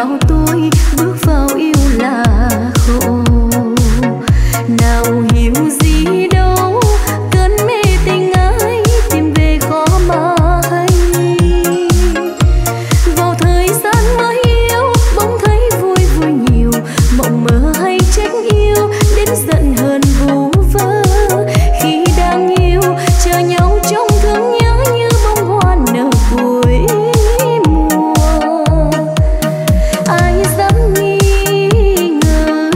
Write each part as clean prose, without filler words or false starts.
bao tuổi bước vào yêu là khổ. Nào hiểu gì đâu cơn mê tình ai tìm về khó mà hay. Vào thời gian mới yêu bỗng thấy vui vui nhiều, mộng mơ hay trách yêu đến giận hờn vu vơ. Khi đang yêu chờ nhau trong thương nhớ như bông hoa nở cuối mùa. Ai dám nghi ngờ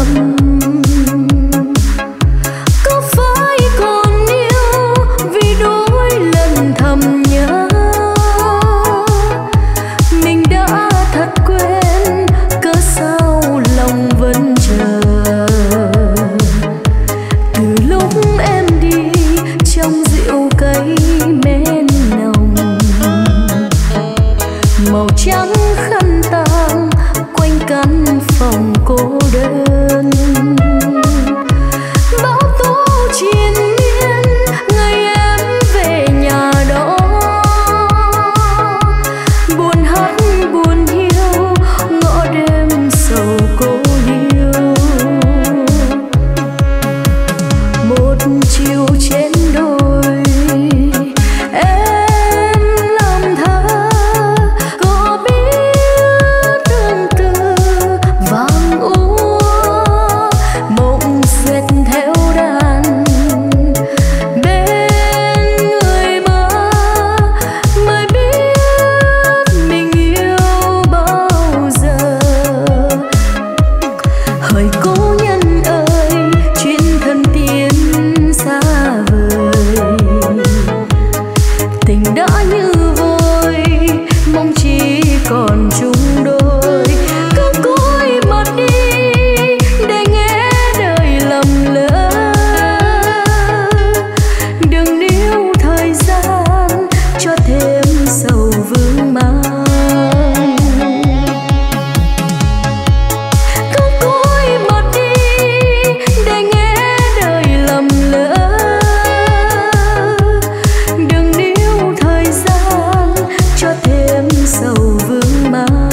lầm. Có phải còn yêu vì đôi lần thầm nhớ, mình đã thật quên cớ sao lòng vẫn chờ. Từ lúc em đi trong rượu cây mến nồng, màu trắng khăn tang quanh căn phòng cô đơn. Bão tố triền miên ngày em về nhà đó, buồn hát buồn hiu ngõ đêm sầu cô liêu. Một chiều trên đồi em làm thơ, có biết tương tư vàng úa mộng dệt theo đàn bên người mơ, mới biết mình yêu bao giờ. Hỡi cố nhân ơi, chuyến thân tiến xa vời, tình đã như vôi mong chỉ còn chung đôi. Cứ cúi mặt đi để nghe đời lầm lỡ, đừng níu thời gian cho thêm sầu vương mang. Cứ cúi mặt đi để nghe đời lầm lỡ, đừng níu thời gian cho thêm sầu vương mang.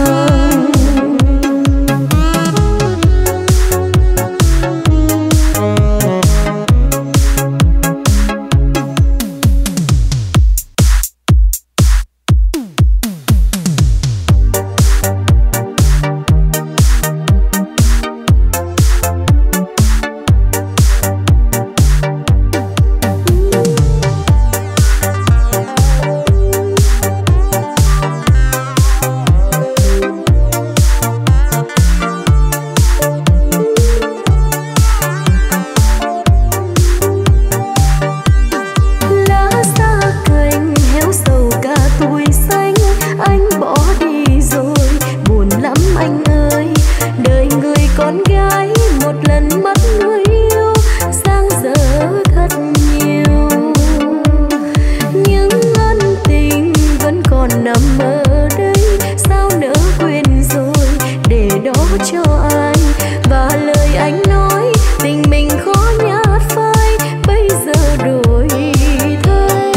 Lá xa cành héo sầu cả tuổi xanh, anh bỏ đi rồi buồn lắm anh ơi. Đời người con gái một lần mất người yêu, giang dở thật nhiều. Những ân tình vẫn còn nằm ở đây, sao nỡ quên rồi để đó cho anh. Và lời anh nói tình mình khó nhạt phai, bây giờ đổi thay.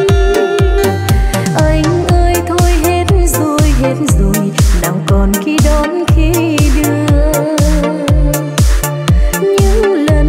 Anh ơi thôi hết rồi, nào còn khi đón khi đưa. Những lần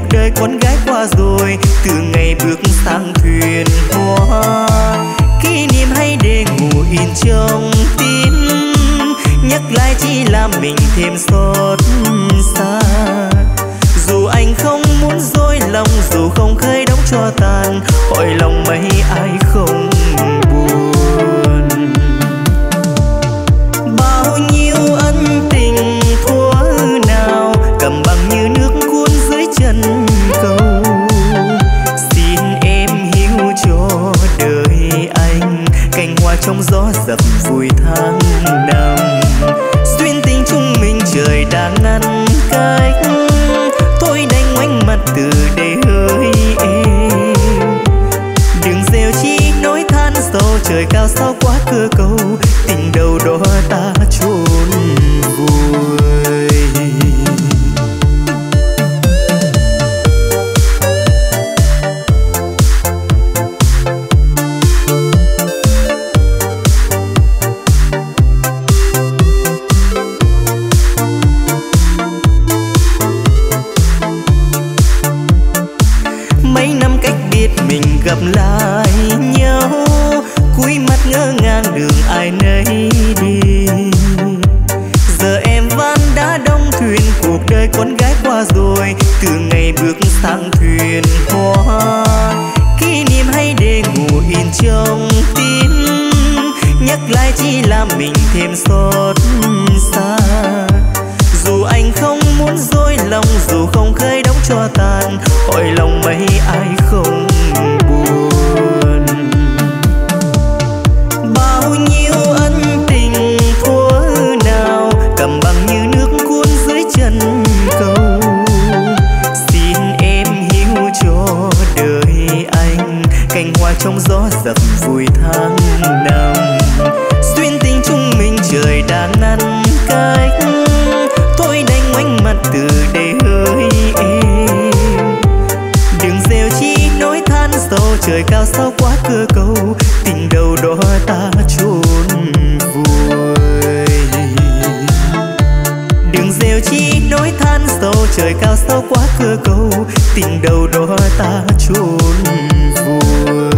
đời con gái qua rồi, từ ngày bước sang thuyền hoa. Kỷ niệm hay để ngủ in trong tim, nhắc lại chỉ làm mình thêm xót xa. Dù anh không muốn dối lòng, dù không khơi đóng cho tàn, hỏi lòng mấy ai không buồn. Bao nhiêu ân tình thuở nào cầm bằng như nước cuốn dưới chân cầu. Xin em hiểu cho đời anh, cành hoa trong gió dập vùi tháng năm. Duyên tình chúng mình trời đã ngăn cách, thôi đành ngoảnh mặt từ để hỡi em. Đừng gieo chi nỗi than sâu, trời cao sao quá cơ cầu, tình đâu đó ta chôn vùi. Mình gặp lại nhau, cúi mắt ngỡ ngàng đường ai nấy đi. Giờ em van đã đóng thuyền, cuộc đời con gái qua rồi, từ ngày bước sang thuyền hoa. Kỷ niệm hay để ngủ in trong tim, nhắc lại chỉ làm mình thêm xót xa. Dù anh không muốn dối lòng, dù không khơi đóng cho tàn, hỏi lòng mấy ai không buồn. Bao nhiêu ân tình thuở nào cầm bằng như nước cuốn dưới chân cầu. Xin em hiểu cho đời anh, cành hoa trong gió dập vùi tháng năm. Duyên tình chúng mình trời đã ngăn cách, thôi đành ngoảnh mặt từ để hỡi em. Đừng gieo chi nỗi than sâu, trời cao sao quá cơ cầu, tình đâu đó ta chôn vùi. Đừng gieo chi nỗi than sâu, trời cao sao quá cơ cầu, tình đâu đó ta chôn vùi.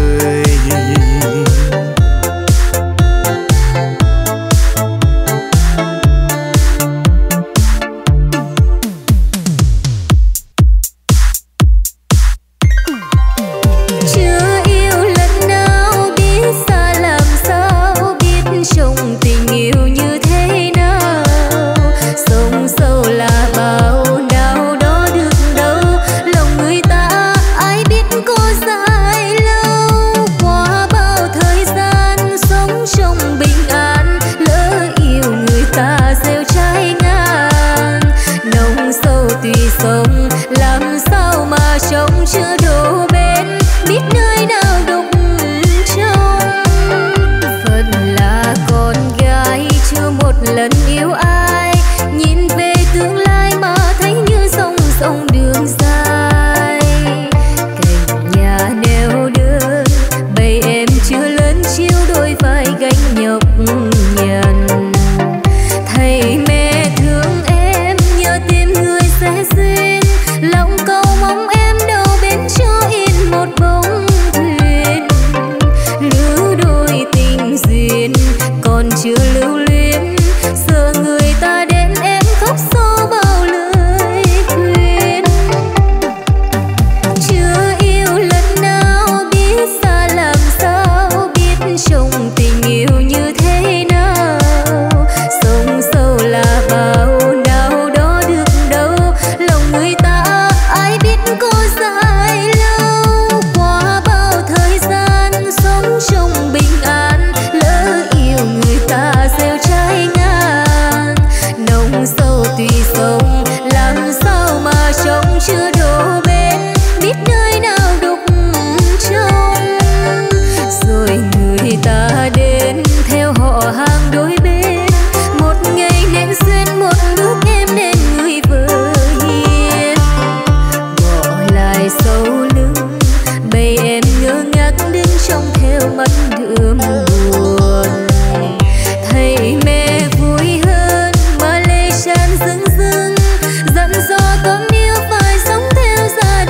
Dặn dò con yêu phải sống theo gia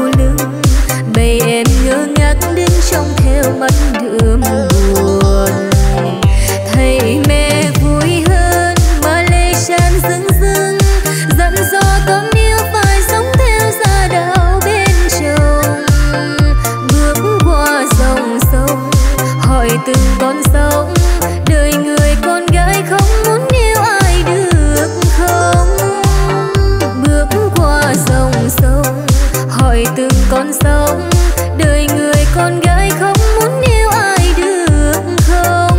lưng, bầy em ngơ ngác đứng trong theo mắt đượm buồn. Thấy mẹ vui hơn mà lệ tràn rưng rưng, dặn dò con yêu phải sống theo gia đạo bên chồng. Bước qua dòng sông hỏi từng con sông, đời người con gái không muốn yêu ai được không. Bước qua dòng sông hỏi từng con sông, đời người con gái không muốn yêu ai được không.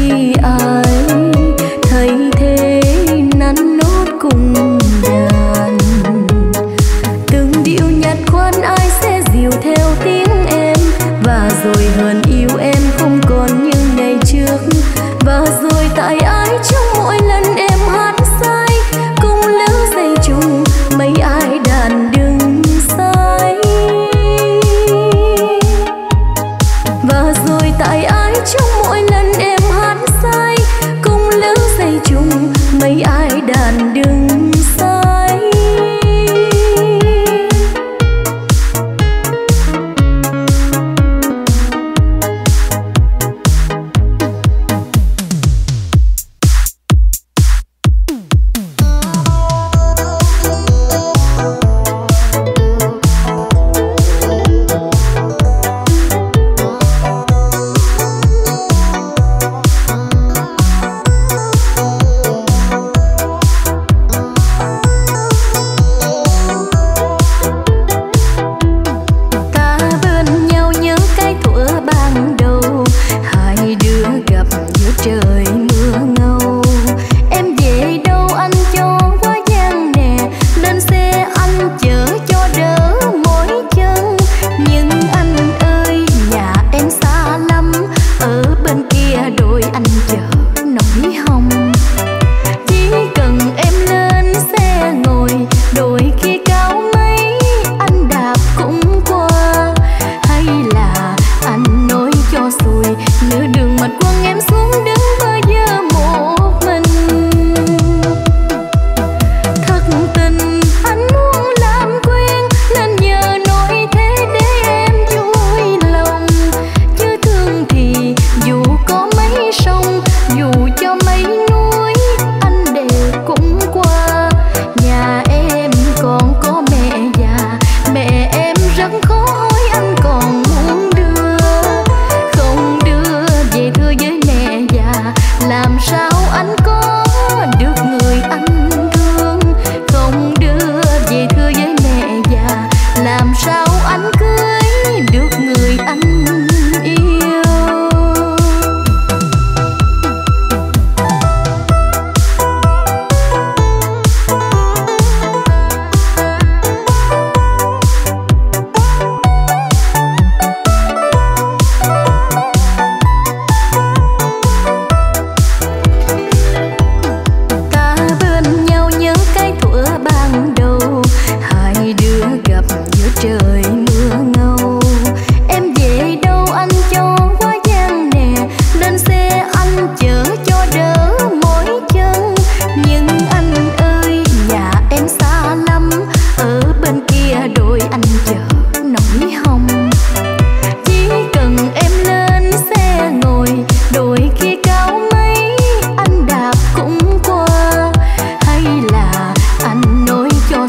ai thấy thế nắn nót cùng đàn.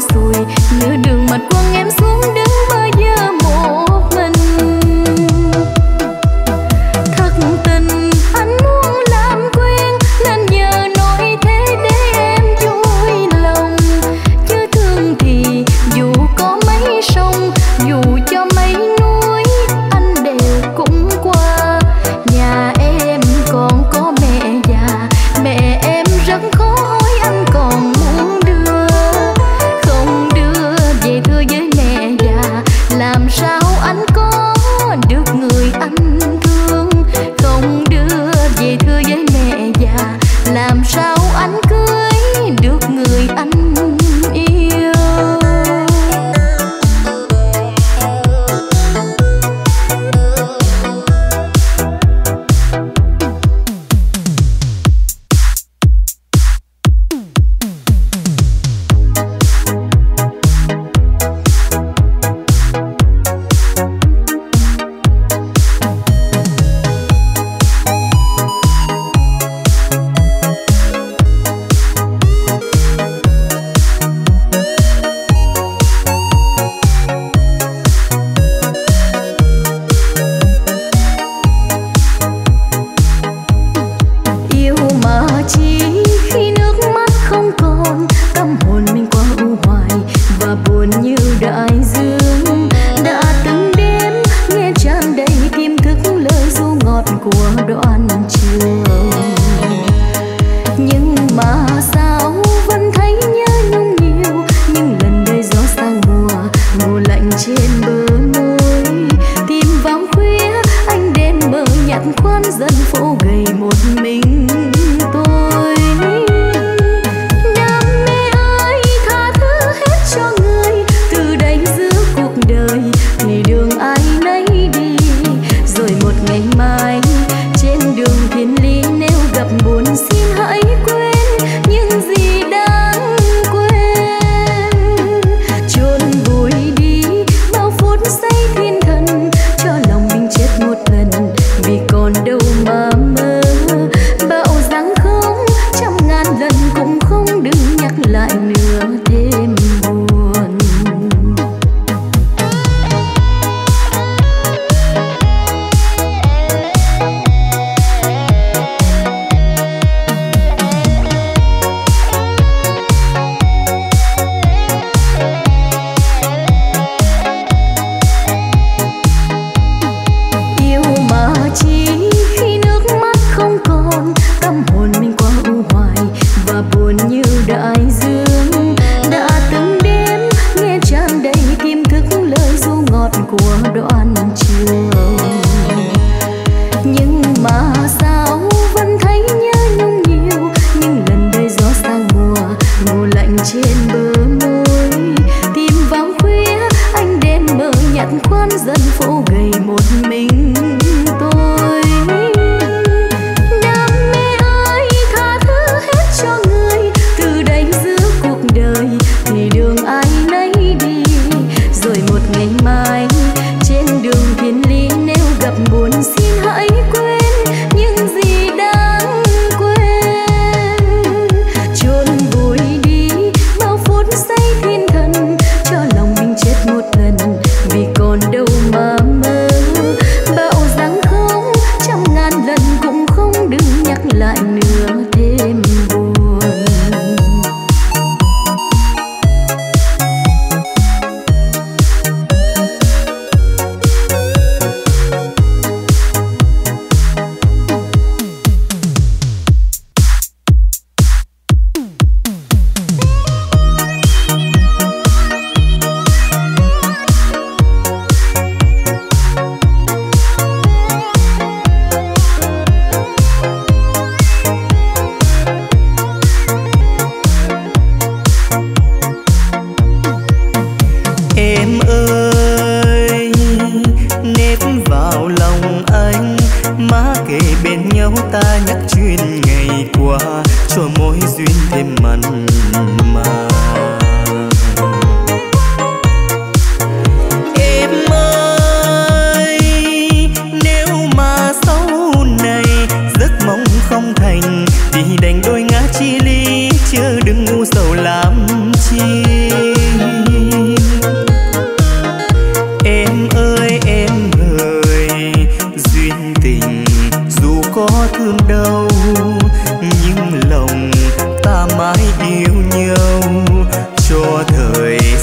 xuôi như đường mật quăng em xuống đứng bơ vơ một mình. Thật tình anh muốn làm quen nên giờ nói thế để em vui lòng, chứ thương thì dù có mấy sông dù cho mấy núi anh đều cũng qua. Nhà em còn có mẹ già, mẹ em rất khó hỏi anh còn muốn đưa không đưa về thưa với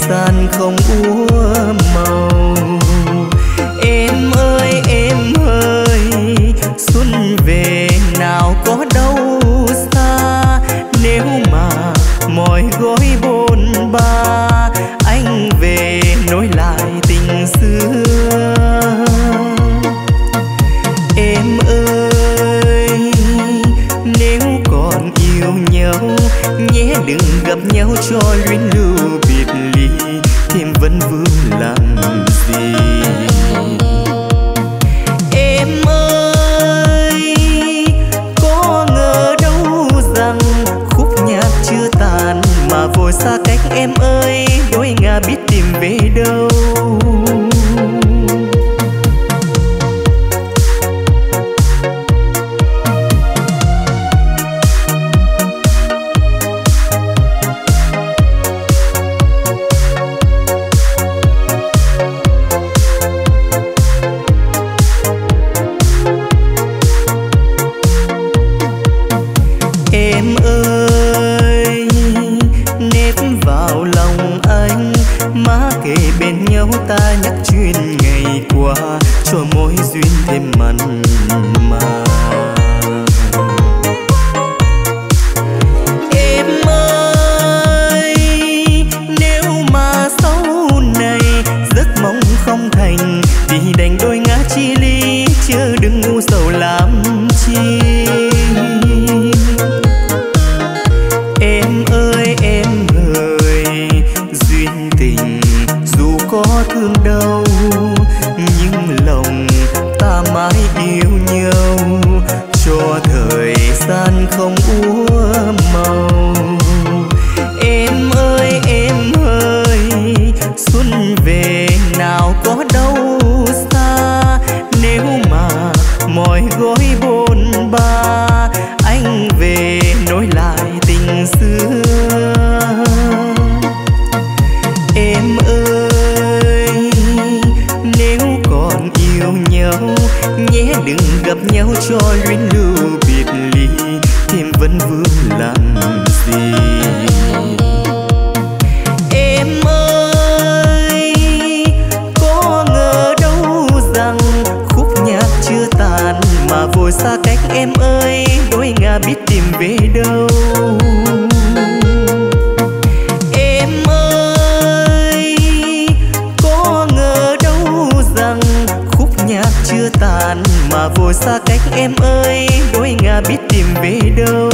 gian không úa màu. Em ơi xuân về nào có đâu xa, nếu mà mỏi gối bôn ba anh về nối lại tình xưa. Em ơi nếu còn yêu nhau nhé đừng gặp nhau cho luyến lưu biệt ly thêm vấn vương làm gì. Em ơi có ngờ đâu rằng khúc nhạc chưa tàn mà vội xa cách. Em ơi đôi ngả biết tìm về đâu. Em ơi nếp vào lòng anh, má kề bên nhau ta nhắc chuyện ngày qua cho mối duyên thêm mặn mà. Em ơi nếu mà sau này giấc mong không thành thì đành đôi ngã chia ly, chứ đừng ngu sầu làm chi. Em ơi duyên tình dù có thương đau nhưng lòng ta mãi yêu nhau, cho thời gian không úa màu. Em ơi xuân về nào có đâu xa, nếu mà mỏi gối bôn ba anh về nối lại tình xưa. Em ơi nếu còn yêu nhau nhé đừng gặp nhau cho luyến lưu biệt ly thêm vấn vương làm gì. Em ơi có ngờ đâu rằng khúc nhạc chưa tàn mà vội xa cách. Em ơi đôi ngả biết tìm về đâu. Em ơi có ngờ đâu rằng khúc nhạc chưa tàn mà vội xa cách. Em ơi đôi ngả biết tìm về đâu.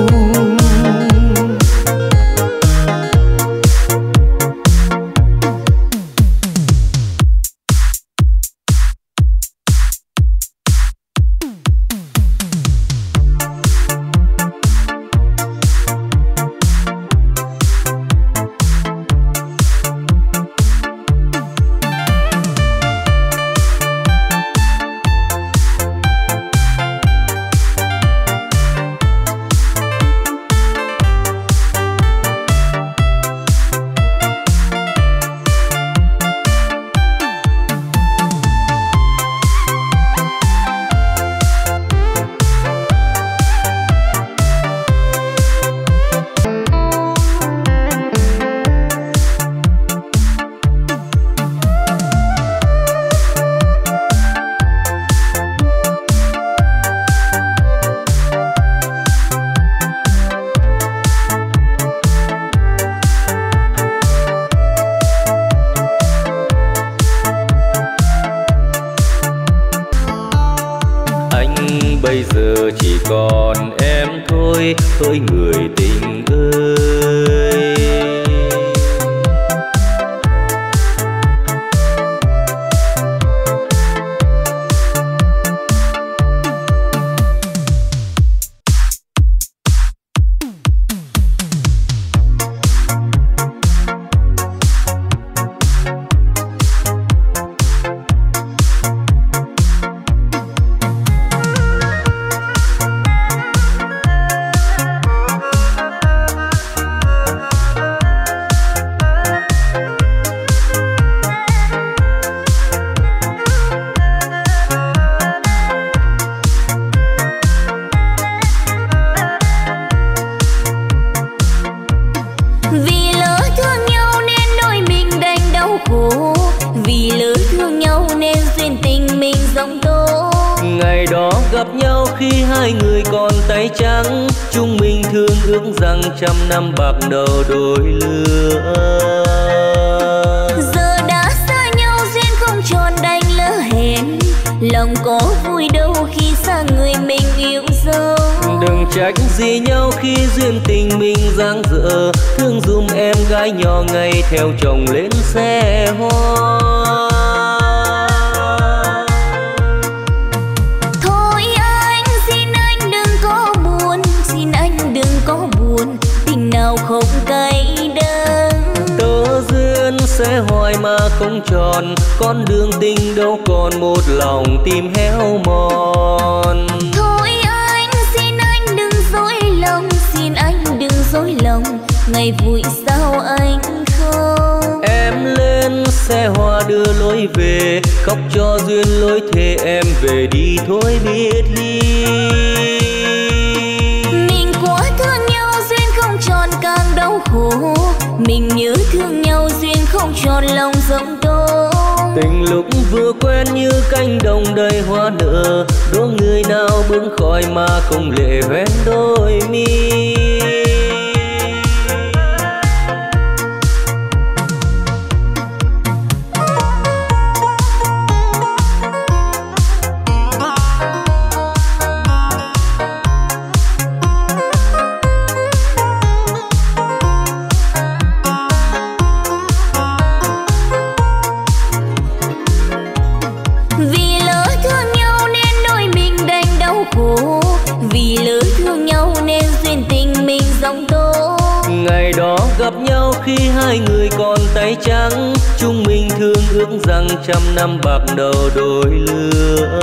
Bây giờ chỉ còn em thôi, hỡi người tình ơi. ước rằng trăm năm bạc đầu đôi lứa. Giờ đã xa nhau duyên không tròn đành lỡ hẹn, lòng có vui đâu khi xa người mình yêu dấu. Đừng trách gì nhau khi duyên tình mình dang dở, thương dùm em gái nhỏ ngày theo chồng lên xe hoa. Thôi anh xin anh đừng có buồn, xin anh đừng có buồn, tình nào không cay đắng. Tơ duyên sẽ hoài mà không tròn, con đường tình đâu còn một lòng tim héo mòn. Thôi anh xin anh đừng dối lòng, xin anh đừng dối lòng, ngày vui sao anh không. Em lên xe hoa đưa lối về, khóc cho duyên lối thề em về đi thôi biệt ly. Mình quá thương nhau duyên không tròn càng đau khổ, mình nhớ thương nhau duyên không tròn lòng rộng tố. Tình lúc vừa quen như cánh đồng đầy hoa nở, đố người nào bưng khỏi mà không lệ hoen đôi mi. Ngày đó gặp nhau khi hai người còn tay trắng, chúng mình thương ước rằng trăm năm bạc đầu đôi lứa.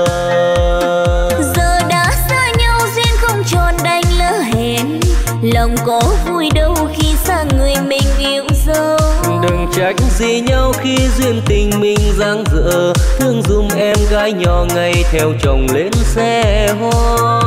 Giờ đã xa nhau duyên không tròn đành lỡ hẹn, lòng có vui đâu khi xa người mình yêu dấu. Đừng trách gì nhau khi duyên tình mình dang dở, thương dùm em gái nhỏ ngày theo chồng lên xe hoa.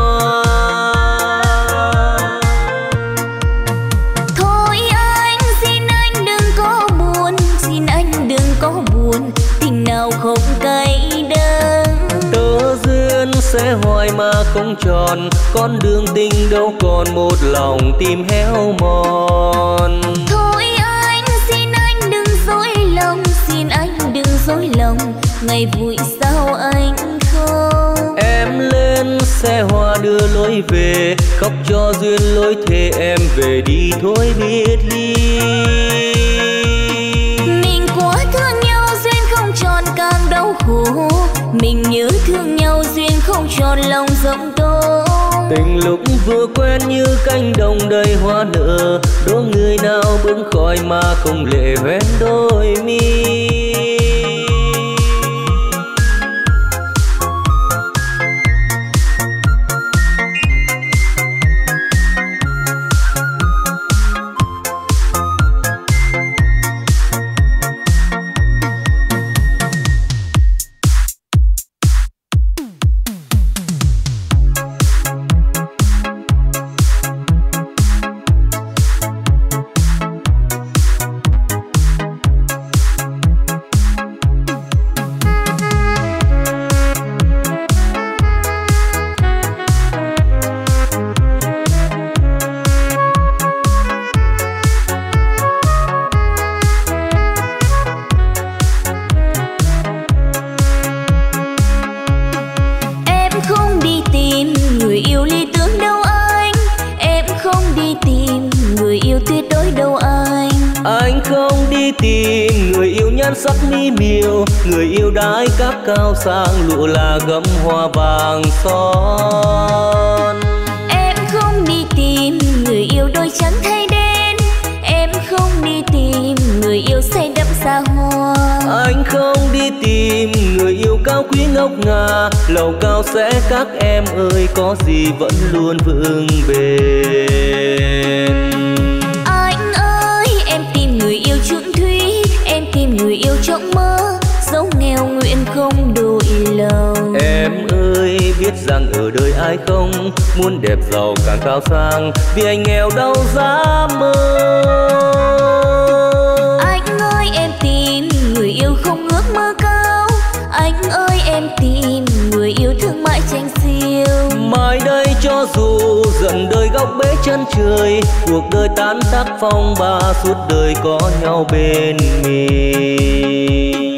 Tình nào không cay đắng. Tơ duyên sẽ hoài mà không tròn, con đường tình đâu còn một lòng tim héo mòn. Thôi anh xin anh đừng dối lòng, xin anh đừng dối lòng, ngày vui sao anh không. Em lên xe hoa đưa lối về, khóc cho duyên lối thề em về đi thôi biệt ly. Tròn càng đau khổ, mình nhớ thương nhau duyên không tròn lòng rộng tố. Tình lúc vừa quen như cánh đồng đầy hoa nở, đố người nào bưng khỏi mà không lệ hoen đôi mi. Sắc mi miều, người yêu đái cáp cao sang lụa là gấm hoa vàng son. Em không đi tìm người yêu đôi trắng thay đen, em không đi tìm người yêu say đắm xa hoa. Anh không đi tìm người yêu cao quý ngốc ngà, lầu cao sẽ các em ơi có gì vẫn luôn vững bền. Anh ơi em tìm người yêu trượng thủy, em tìm người yêu trong mơ, dẫu nghèo nguyện không đổi lòng. Em ơi biết rằng ở đời ai không muốn đẹp giàu càng cao sang, vì anh nghèo đâu dám mơ. Anh ơi em tìm người yêu không ước mơ cao, anh ơi em tìm người yêu thương mãi tranh xiêu. Mai đây cho dù giận đời góc bể chân trời, cuộc đời tan tác phong ba, suốt đời có nhau bên mình.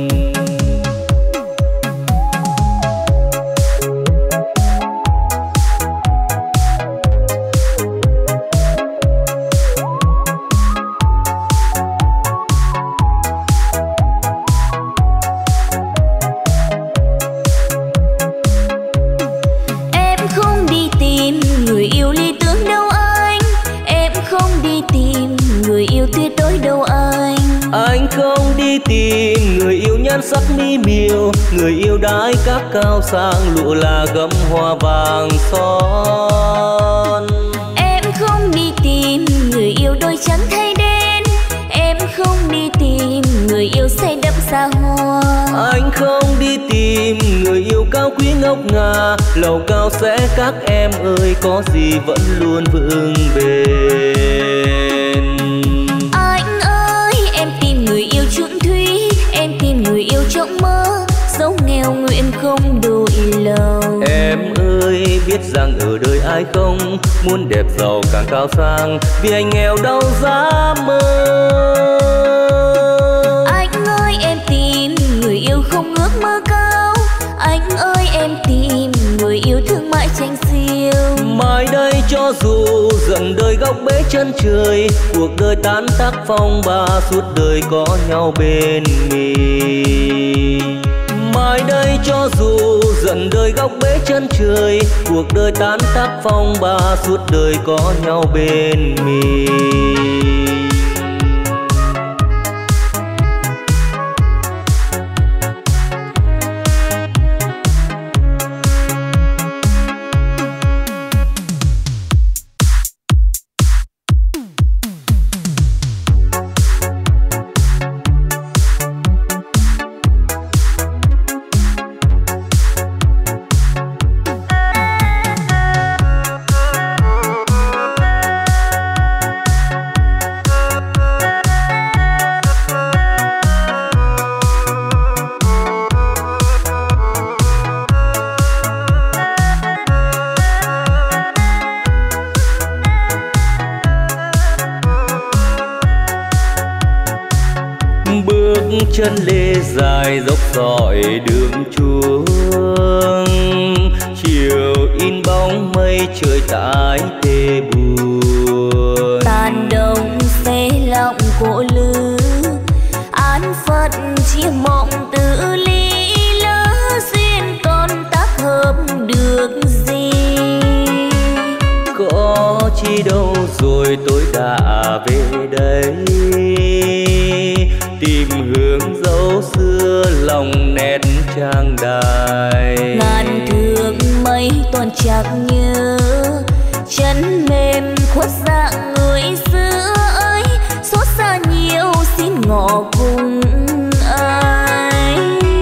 Anh không đi tìm người yêu nhan sắc mỹ miều, người yêu đái các cao sang lụa là gấm hoa vàng son. Em không đi tìm người yêu đôi trắng thay đen, em không đi tìm người yêu say đắm xa hoa. Anh không đi tìm người yêu cao quý ngốc ngà, lầu cao sẽ các em ơi, có gì vẫn luôn vững bền. Anh ơi em tìm người yêu chung thủy, em tìm người yêu trong mơ, sống nghèo nguyện không đổi lòng. Em ơi biết rằng ở đời ai không muốn đẹp giàu càng cao sang, vì anh nghèo đâu dám mơ. Anh ơi em tìm người yêu không ước mơ cao, anh ơi em tìm người yêu thương mãi tranh siêu. Mai đây cho dù dần đời góc bế chân trời, cuộc đời tan tác phong ba, suốt đời có nhau bên mình. Mai đây cho dù dần đời góc bế chân trời, cuộc đời tan tác phong ba, suốt đời có nhau bên mình. Chân lê dài dốc dọi đường chuông, chiều in bóng mây trời tái tê buồn. Tàn đông xe lọng cổ lư, án phận chia mộng tự ly lỡ, duyên con tác hợp được gì. Có chi đâu rồi tôi đã về đây, tìm hướng dấu xưa lòng nét trang đài. Ngàn thương mây toàn chạc nhớ, chân mềm khuất dạng người xưa ấy, xót xa nhiều xin ngỏ cùng ai.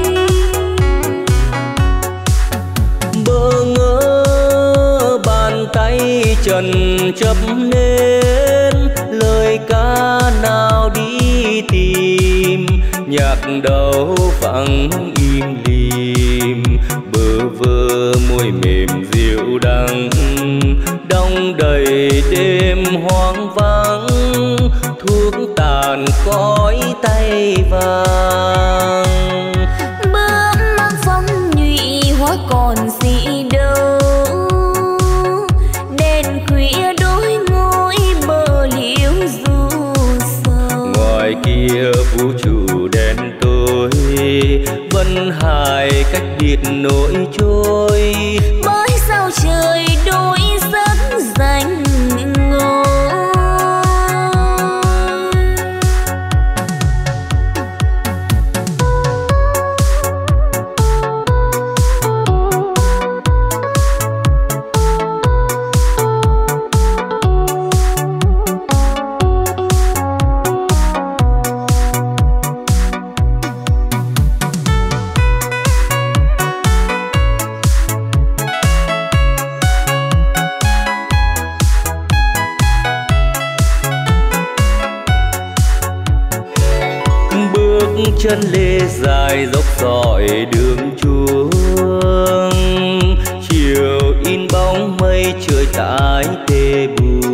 Bơ ngỡ bàn tay trần chấp nên lời ca nào đi tìm, nhạc đầu vắng im lìm, bơ vơ môi mềm dịu đắng, đong đầy đêm hoang vắng, thuốc tàn khói tay vàng. Bước mang phong nhụy hóa còn gì đâu, đèn khuya đôi ngôi bờ liễu du sầu. Ngoài kia vũ trụ đen tối, vân hải cách biệt nổi trôi, bởi sao trời đôi giấc danh ngôi. chân lê dài dốc dọi đường chuông, chiều in bóng mây trời tái tê buồn.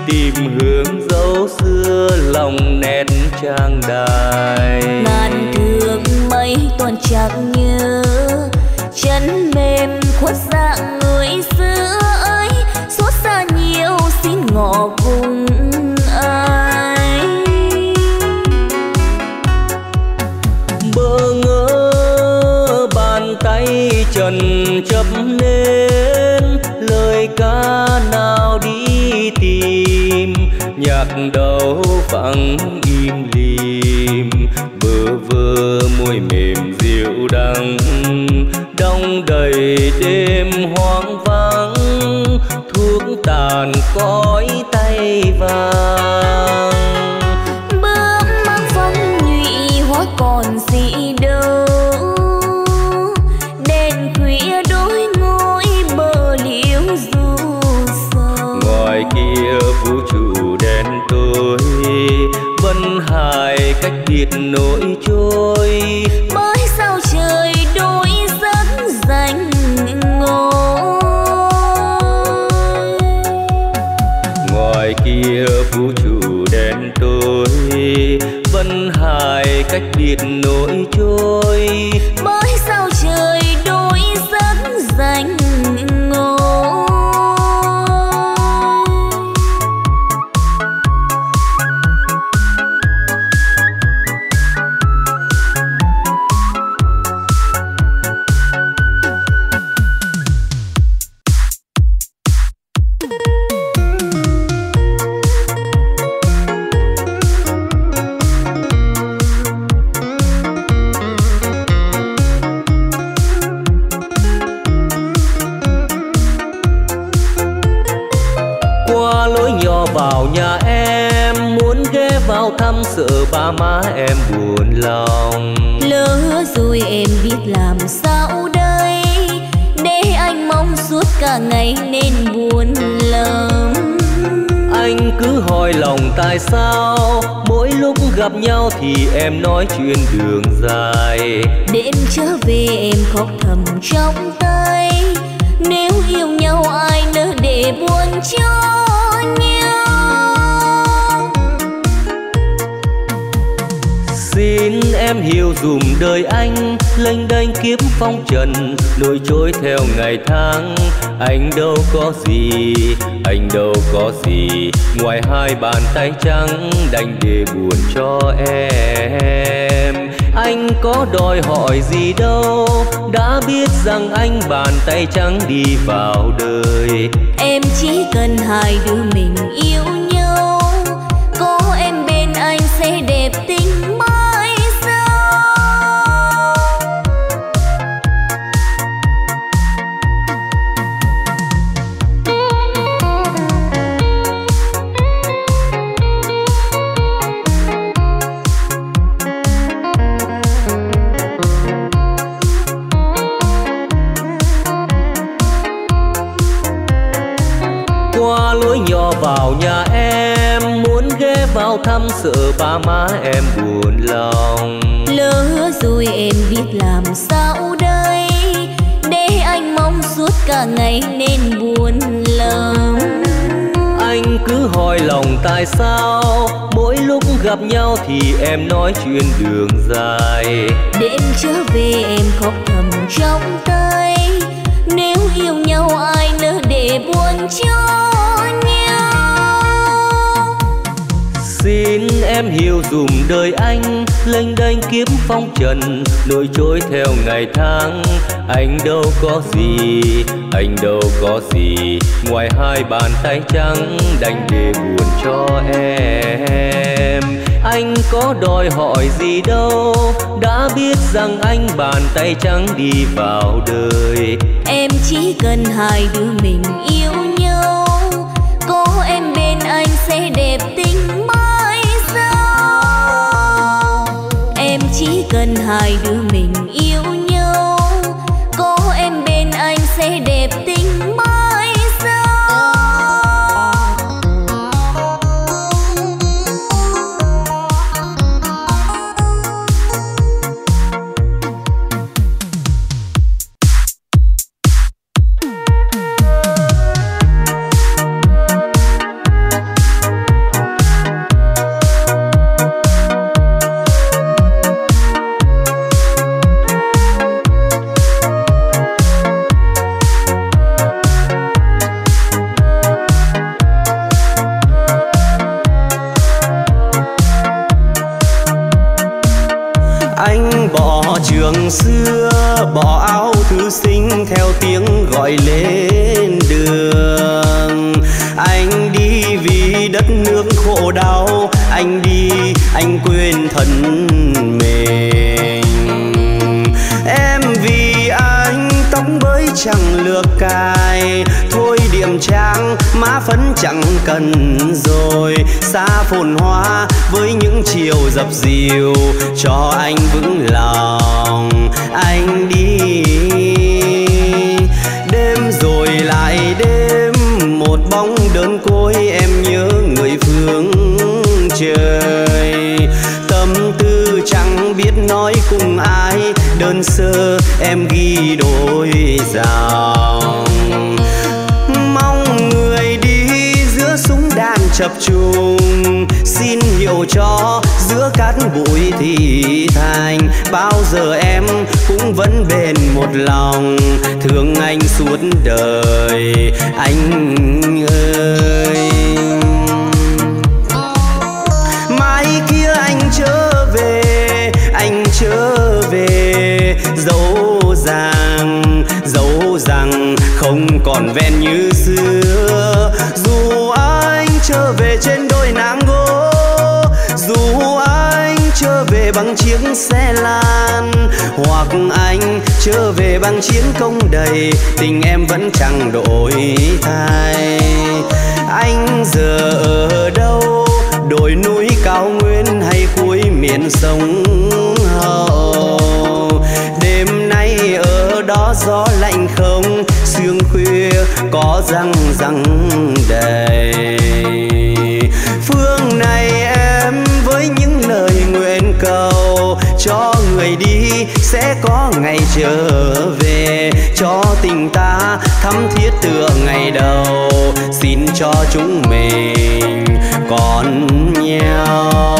tìm hướng dấu xưa lòng nét trang đài. Ngàn thương mấy tuần chẳng nhớ, chân mềm khuất dạng người xưa ấy, xót xa nhiều xin ngỏ cùng ai. Bỡ ngỡ bàn tay trần chấp nên lời ca nào đi tìm, nhạc đầu vắng im lìm, bơ vơ môi mềm dịu đắng, đong đầy đêm hoang vắng, thuốc tàn cõi tay vàng. Bước mang phong nhụy hóa còn gì đâu, đèn khuya đôi ngôi bờ liễu du sầu. Ngoài kia vũ trụ đen tối, vân hải cách biệt nổi trôi, Bởi sao trời đôi giấc danh ngôi. ngoài kia vũ trụ đen tối, vân hải cách biệt nổi trôi, Bởi sao trời đôi giấc danh ngôi. Qua lối nhỏ vào nhà em, muốn ghé vào thăm sợ ba má em buồn lòng. Lỡ rồi em biết làm sao đây, để anh mong suốt cả ngày nên buồn lòng. Anh cứ hỏi lòng tại sao mỗi lúc gặp nhau thì em nói chuyện đường dài. Đêm trở về em khóc thầm trong tay, nếu yêu nhau ai nỡ để buồn cho nhau. Xin em hiểu dùm đời anh, lênh đênh kiếp phong trần, nổi trôi theo ngày tháng. Anh đâu có gì, anh đâu có gì, ngoài hai bàn tay trắng đành để buồn cho em. Anh có đòi hỏi gì đâu, đã biết rằng anh bàn tay trắng đi vào đời. Em chỉ cần hai đứa mình yêu nhau, có em bên anh sẽ đẹp tình mãi sau. Qua lối nhỏ vào nhà em, muốn ghé vào thăm sợ ba má em buồn lòng. Lỡ rồi em biết làm sao đây, để anh mong suốt cả ngày nên buồn lòng. Anh cứ hỏi lòng tại sao mỗi lúc gặp nhau thì em nói chuyện đường dài. Đêm trở về em khóc thầm trong tay, nếu yêu nhau ai nỡ để buồn cho nhau. Xin em hiểu dùm đời anh, lênh đênh kiếp phong trần, nổi trôi theo ngày tháng. Anh đâu có gì, anh đâu có gì, ngoài hai bàn tay trắng đành để buồn cho em. Anh có đòi hỏi gì đâu, đã biết rằng anh bàn tay trắng đi vào đời. Em chỉ cần hai đứa mình yêu nhau, có em bên anh sẽ đẹp tình mãi sau. Em chỉ cần hai đứa mình yêu nhau, có em bên anh sẽ đẹp tình mãi sau. đường xưa bỏ áo thư sinh theo tiếng gọi lên đường. Anh đi vì đất nước khổ đau, anh đi anh quên thân mình. Em vì anh tóc bới chẳng lược cài, thôi điểm trang má phấn chẳng cần rồi. Xa phồn hoa với những chiều dập dìu, cho anh vững lòng anh đi. Đêm rồi lại đêm, một bóng đơn côi em nhớ người phương trời. Tâm tư chẳng biết nói cùng ai, đơn sơ em ghi đôi dòng. Mong người đi giữa súng đạn chập trùng, xin hiểu cho giữa cát bụi thì thành. Bao giờ em cũng vẫn bền một lòng, thương anh suốt đời anh ơi. Mai kia anh trở về, dẫu rằng không còn ven như xưa. Dù anh trở về trên đôi nắng gỗ, dù anh trở về bằng chiếc xe lan, hoặc anh trở về bằng chiến công đầy, tình em vẫn chẳng đổi thay. Anh giờ ở đâu, đồi núi cao nguyên hay cuối miền sông Hậu? Đêm nay ở đó gió lạnh không, sương khuya có răng đầy. Phương này em với những lời nguyện cầu, cho người đi sẽ có ngày trở về, cho tình ta thắm thiết tựa ngày đầu, xin cho chúng mình còn nhau.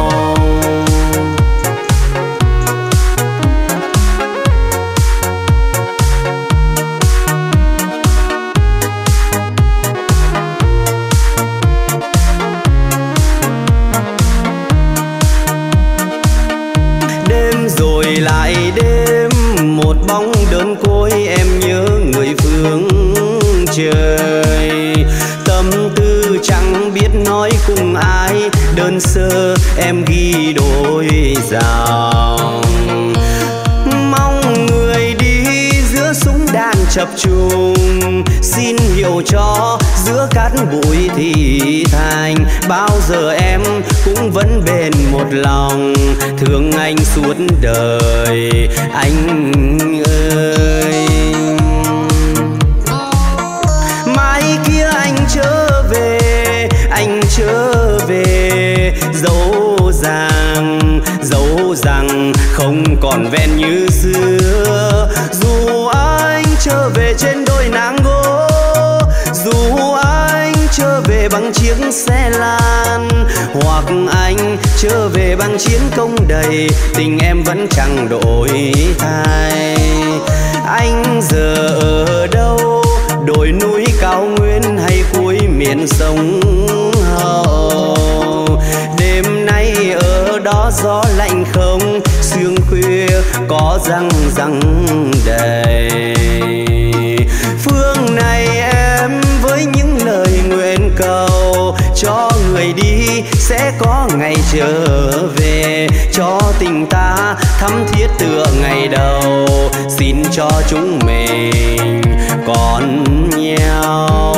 Rồi lại đêm, một bóng đơn côi em nhớ người phương trời. Tâm tư chẳng biết nói cùng ai, đơn sơ em ghi đôi dòng. Mong người đi giữa súng đạn chập trùng, xin hiểu cho giữa cát bụi thì thành. Bao giờ em cũng vẫn bền một lòng, thương anh suốt đời anh ơi. Mai kia anh trở về, dẫu rằng không còn ven như xưa. Dù anh trở về trên đôi nắng gỗ, dù anh trở về bằng chiếc xe lan, hoặc anh trở về bằng chiến công đầy, tình em vẫn chẳng đổi thay. Anh giờ ở đâu, đồi núi cao nguyên hay cuối miền sông Hậu? Đêm nay ở đó gió lạnh không, sương khuya có răng đầy. Phương này em với những lời nguyện cầu, cho người đi sẽ có ngày trở về, cho tình ta thắm thiết tựa ngày đầu, xin cho chúng mình còn nhau.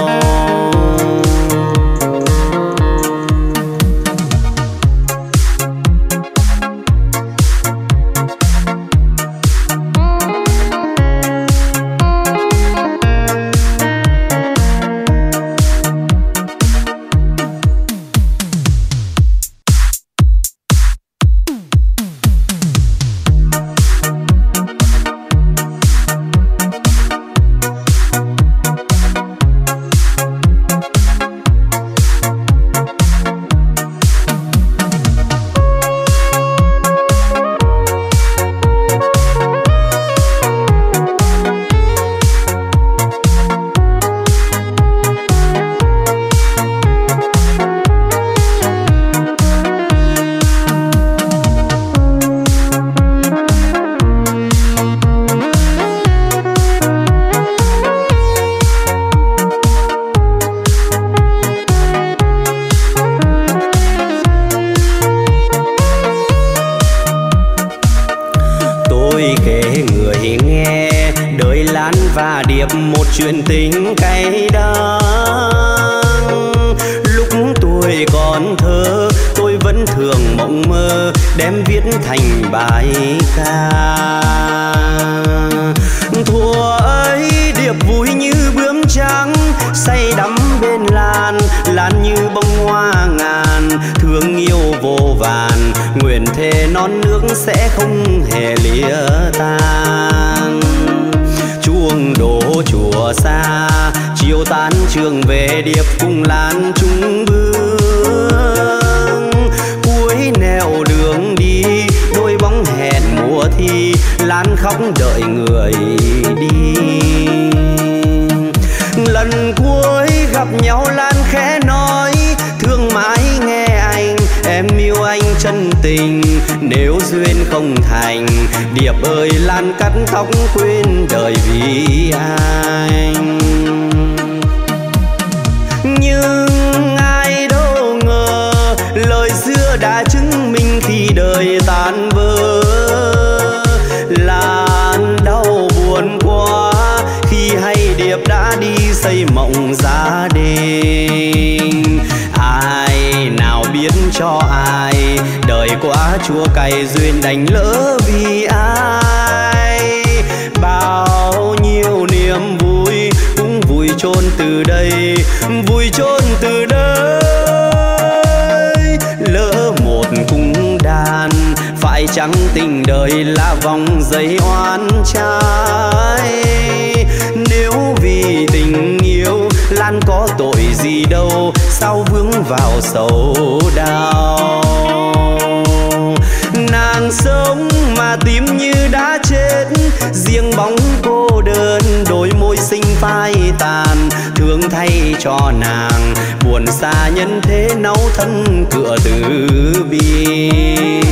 điệp một chuyện tình cay đắng. Lúc tuổi còn thơ tôi vẫn thường mộng mơ đem viết thành bài ca. Thuở ấy điệp vui như bướm trắng say đắm bên lan, lan như bông hoa ngàn, thương yêu vô vàn, nguyện thề non nước sẽ không hề lìa tan. Chuông đổ chùa xa chiều tan trường về điệp cùng lan chung bước. Cuối nẻo đường đi đôi bóng hẹn mùa thi, lan khóc đợi người đi. Lần cuối gặp nhau lan khẽ nói thương mãi nghe anh, em yêu anh chân tình nếu duyên không thành. Điệp ơi lan cắt tóc quên đời vì anh. Nhưng ai đâu ngờ lời xưa đã chứng minh khi đời tan vỡ. Lan đau buồn quá khi hay điệp đã đi xây mộng gia đình. Ai nào biết cho ai đời quá chua cay duyên đành lỡ vì ai. Bao nhiêu niềm vui cũng vùi chôn từ đây, vùi chôn từ đây. Lỡ một cung đàn phải chăng tình đời là vòng dây oan trái. Nếu vì tình yêu lan có tội gì đâu, sao vướng vào sầu đau. Nàng sống mà tim như đã chết, riêng bóng cô đơn đôi môi xinh phai tàn. Thương thay cho nàng buồn xa nhân thế náu thân cửa từ biên.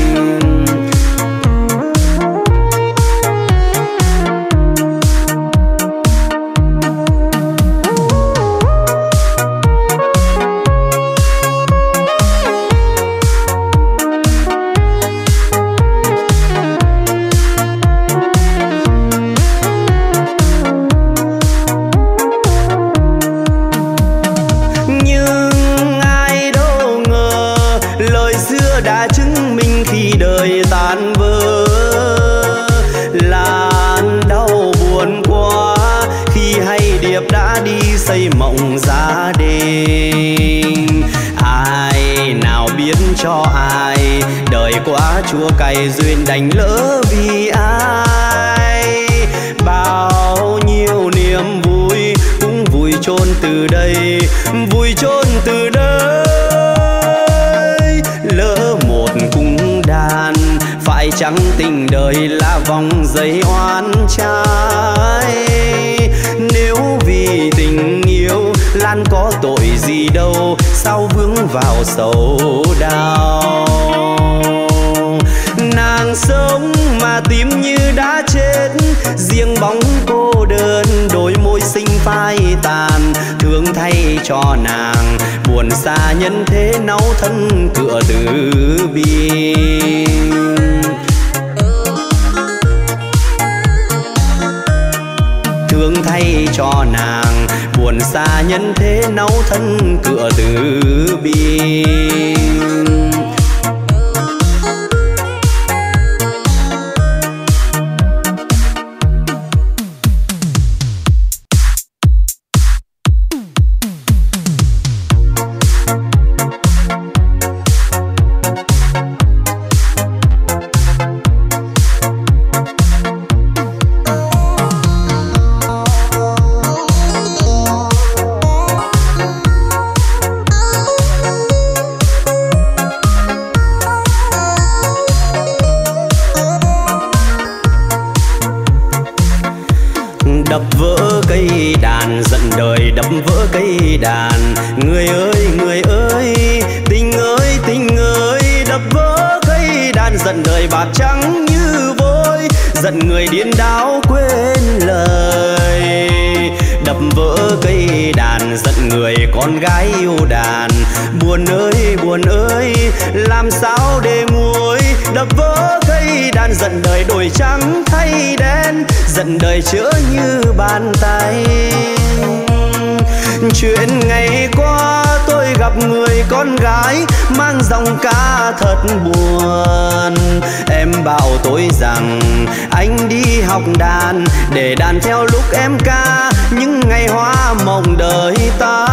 Đã chứng minh khi đời tan vỡ. Lan đau buồn quá khi hay điệp đã đi xây mộng gia đình. Ai nào biết cho ai đời quá chua cay duyên đành lỡ vì ai. Bao nhiêu niềm vui cũng vùi chôn từ đây, vùi chôn từ đây. Lỡ một cung đàn phải chăng tình đời là vòng dây oan trái. Nếu vì tình yêu lan có tội gì đâu, sao vướng vào sầu đau. Nàng sống mà tim như đã chết, riêng bóng cô đơn đôi môi xinh phai tàn. Thương thay cho nàng buồn xa nhân thế náu thân cửa từ biên. Thương thay cho nàng buồn xa nhân thế náu thân cửa từ biên. Đập vỡ cây đàn giận đời, đập vỡ cây đàn. Người ơi tình ơi đập vỡ cây đàn giận đời bạc trắng như vôi, giận người điên đảo quên lời. Đập vỡ cây đàn giận người con gái yêu đàn. Buồn ơi làm sao để nguôi đập vỡ cây đàn, giận đời đổi trắng thay đen, giận đời chữa như bàn tay. Chuyện ngày qua tôi gặp người con gái mang giọng ca thật buồn. Em bảo tôi rằng anh đi học đàn để đàn theo lúc em ca những ngày hoa mộng đời ta.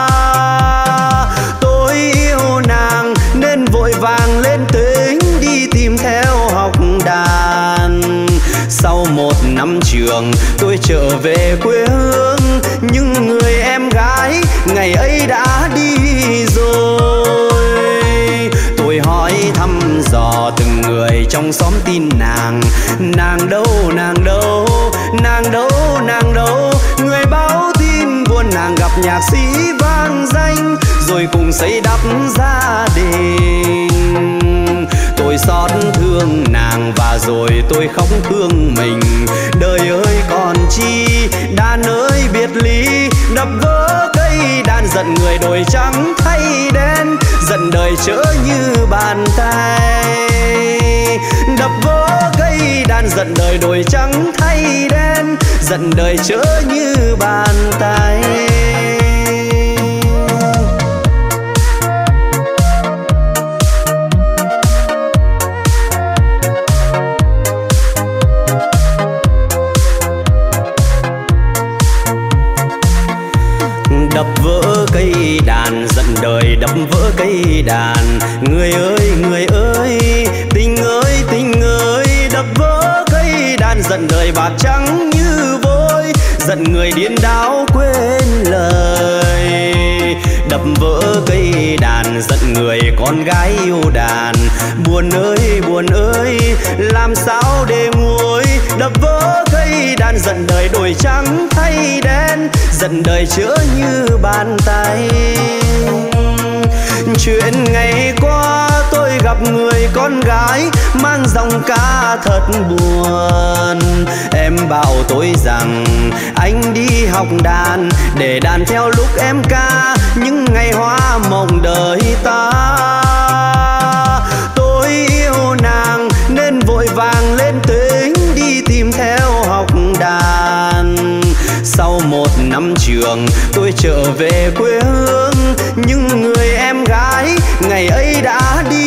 Tôi yêu nàng nên vội vàng lên tỉnh đi tìm theo học đàn. Sau một năm trường tôi trở về quê hương, nhưng người em gái ngày ấy đã đi rồi. Tôi hỏi thăm dò từng người trong xóm tin nàng. Nàng đâu, nàng đâu, nàng đâu, nàng đâu. Người báo tin buồn nàng gặp nhạc sĩ vang danh, rồi cùng xây đắp gia đình. Tôi xót thương nàng và rồi tôi khóc thương mình. Đời ơi còn chi, đàn ơi biệt ly, đập vỡ cây đàn, giận người đổi trắng thay đen, giận đời chớ như bàn tay. Đập vỡ cây đàn, giận đời đổi trắng thay đen, giận đời chớ như bàn tay. Đập vỡ cây đàn, giận đời đập vỡ cây đàn. Người ơi, tình ơi, tình ơi, đập vỡ cây đàn, giận đời bạc trắng như vôi, giận người điên đảo quên lời. Đập vỡ cây đàn, giận người con gái yêu đàn. Buồn ơi, làm sao để nguôi. Đập vỡ cây đàn, giận đời đổi trắng thay đen, giận đời chữa như bàn tay. Chuyện ngày qua tôi gặp người con gái mang giọng ca thật buồn. Em bảo tôi rằng anh đi học đàn để đàn theo lúc em ca những ngày hoa mộng đời ta. Tôi yêu nàng nên vội vàng lên tỉnh đi tìm theo học đàn. Sau một năm trường tôi trở về quê hương, nhưng người em gái ngày ấy đã đi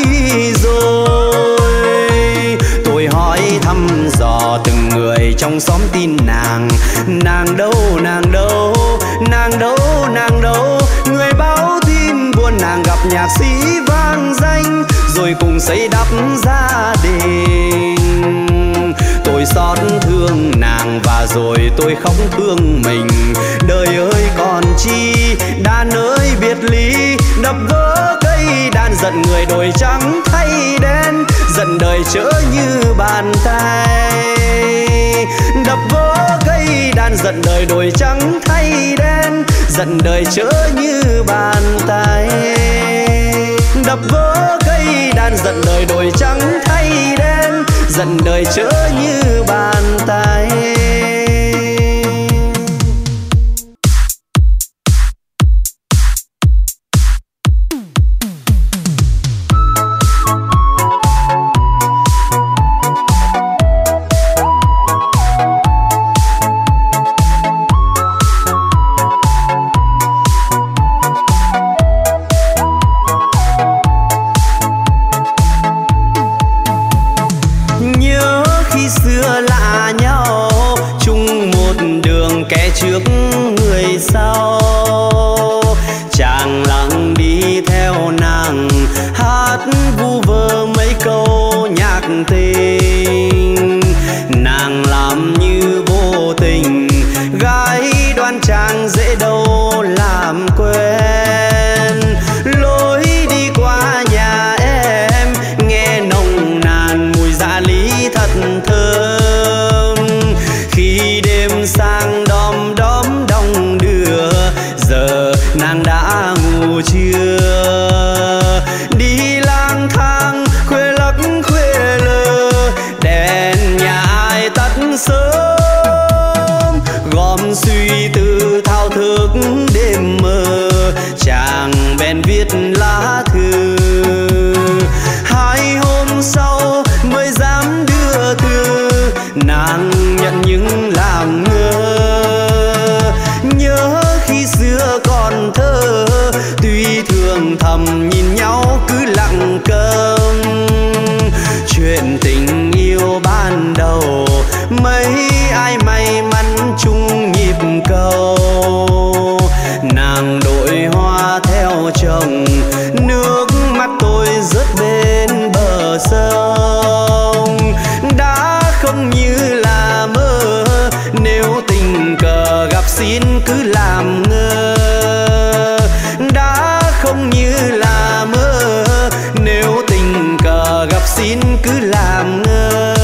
rồi. Tôi hỏi thăm dò từng người trong xóm tin nàng. Nàng đâu, nàng đâu, nàng đâu, nàng đâu. Người báo tin buồn nàng gặp nhạc sĩ vang danh, rồi cùng xây đắp gia đình. Tôi xót thương nàng và rồi tôi khóc thương mình. Đời ơi còn chi, đàn ơi biệt ly, đập vỡ cây đàn, giận người đổi trắng thay đen, giận đời chớ như bàn tay. Đập vỡ cây đàn, giận đời đổi trắng thay đen, giận đời chớ như bàn tay. Đập vỡ cây đàn, giận đời đổi trắng thay đen, giận đời chớ như bàn tay. Trước người sau, chàng lặng đi theo nàng, hát vu vơ mấy câu nhạc tình. Nàng làm như vô tình, gái đoan trang dễ đâu làm quen. Lối đi qua nhà em nghe nồng nàn mùi dạ lý thật thơm. Khi đêm sang đom đóm đong đưa, giờ nàng đã ngủ chưa? Đi lang thang nhau cứ lặng câm. Chuyện tình yêu ban đầu mấy ai may mắn chung nhịp cầu. Nàng đội hoa theo chồng, nước mắt tôi rớt bên bờ sông. Đã không như là mơ, nếu tình cờ gặp xin cứ làm ngơ. Đã không như là mơ, nếu tình cờ gặp xin cứ làm ngơ.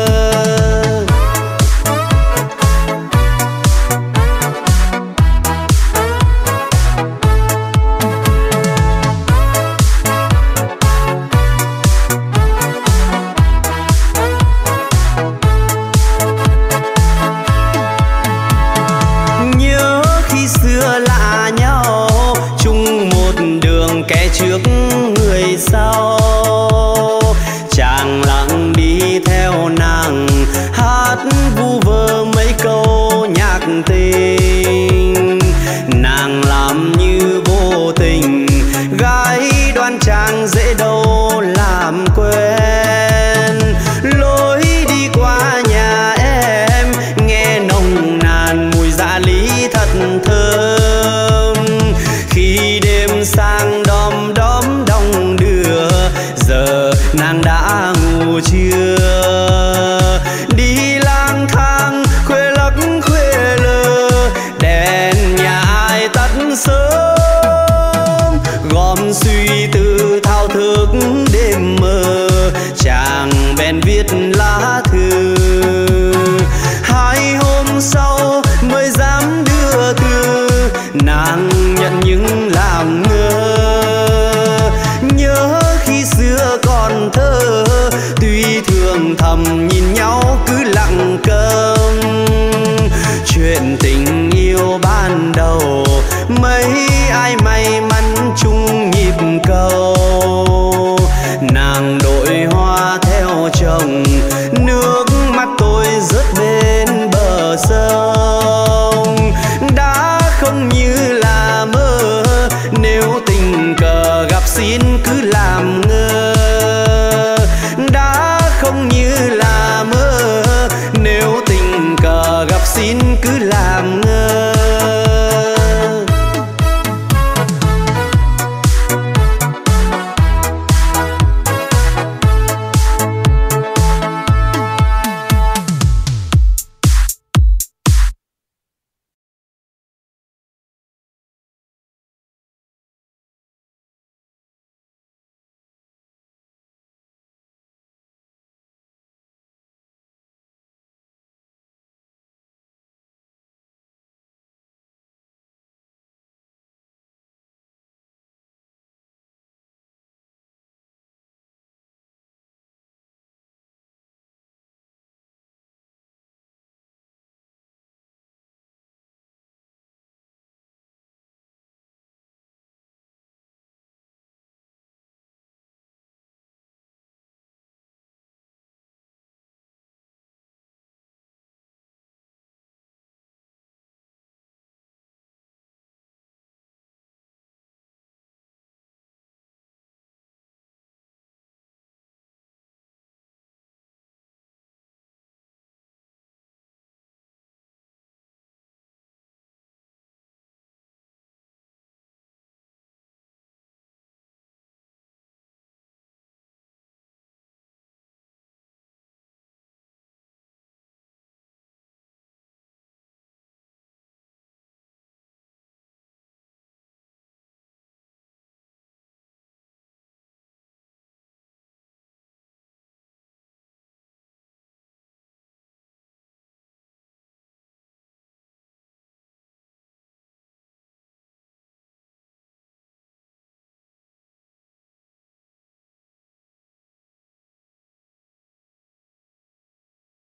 Trước người sau, chàng lặng đi theo nàng, hát vu vơ mấy câu nhạc tình. Nàng làm như vô tình, gái đoan trang dễ đâu làm quen. Lối đi qua nhà em, nghe nồng nàn mùi dạ lý thật thơm. Khi đêm sang đom đóm đong đưa, giờ nàng đã ngủ chưa? Đi lang thang khuya lắc khuya lơ, đèn nhà ai tắt sớm. Gom suy tư thao thức đêm mơ, chàng bèn viết lá thư. 2 hôm sau mới dám đưa thư, nàng nhận những làm ngơ. Nhớ khi xưa còn thơ, tuy thường thầm nhìn nhau cứ lặng câm. Chuyện tình yêu ban đầu mấy ai may mắn chung nhịp cầu. Nàng đội hoa theo chồng, nước mắt tôi rớt bên bờ sông. Đã không như là mơ, nếu tình cờ gặp xin